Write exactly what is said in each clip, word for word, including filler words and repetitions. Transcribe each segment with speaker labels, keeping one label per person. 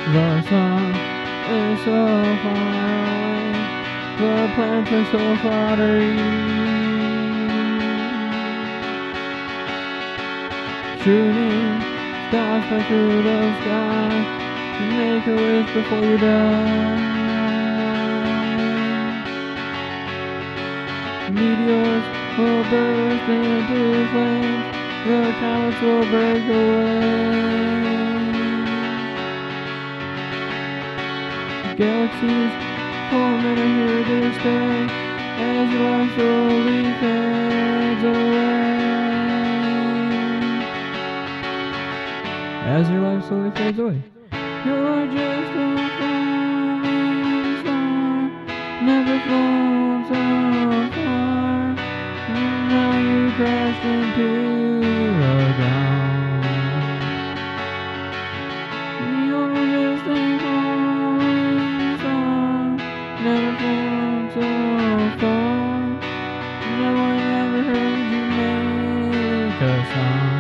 Speaker 1: The sun is so far away, the plants are so far to reach. Shooting stars fly through the sky, make a wish before you die. Meteors will burst into flames, the comets will break away. Galaxies form and are here to stay, as your life slowly fades away. As your life slowly fades away. You're just a falling star, never flown so far. Now you crashed into the ground. You're just a falling star, never flown so far. No one ever heard you make a sound.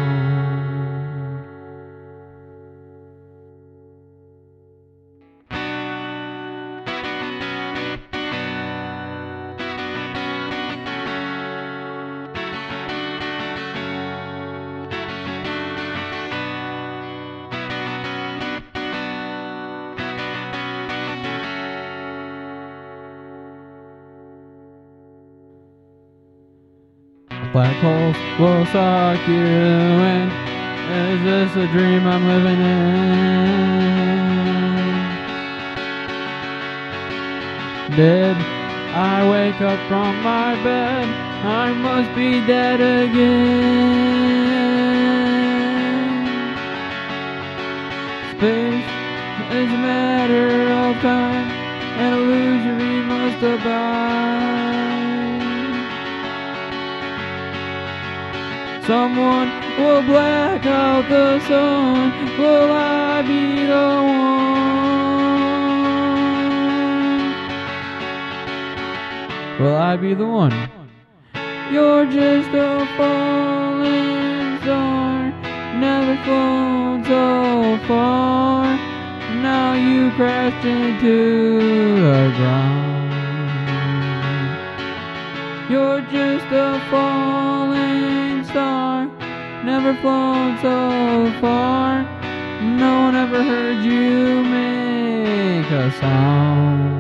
Speaker 1: Black holes will suck you in. Is this a dream I'm living in? Did I wake up from my bed? I must be dead again. Space is a matter of time, an illusion we must abide. Someone will black out the sun. Will I be the one? Will I be the one? You're just a falling star, never flown so far. Now you crashed into the ground. You're just a falling star, never flown so far. No one ever heard you make a sound.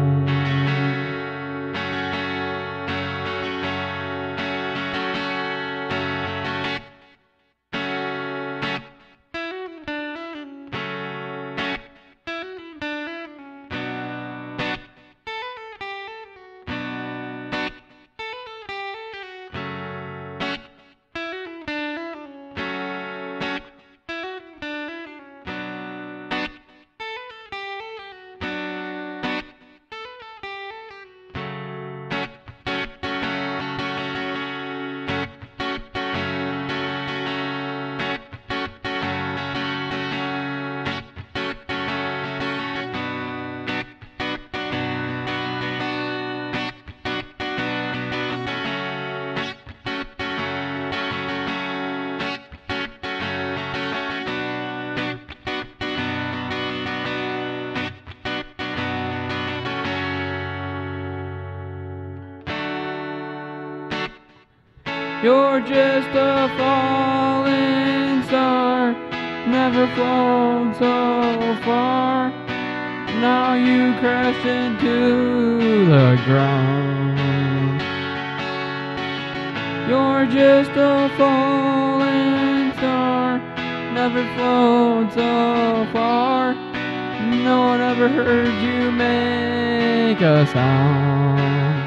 Speaker 1: You're just a falling star, never flown so far. Now you crash into the ground. You're just a falling star, never flown so far. No one ever heard you make a sound.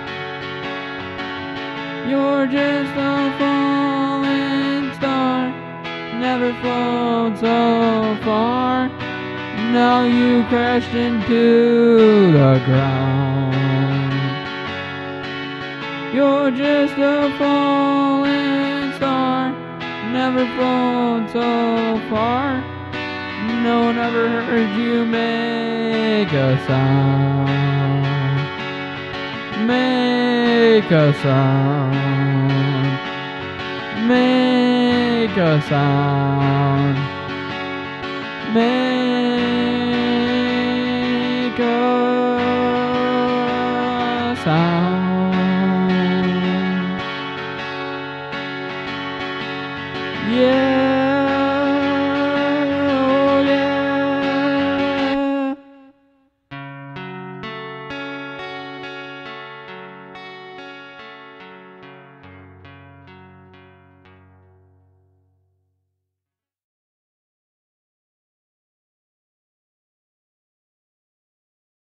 Speaker 1: You're just a falling star, never flown so far. Now you crashed into the ground. You're just a falling star, never flown so far. No one ever heard you make a sound. Make a sound. Make a sound. Make sound.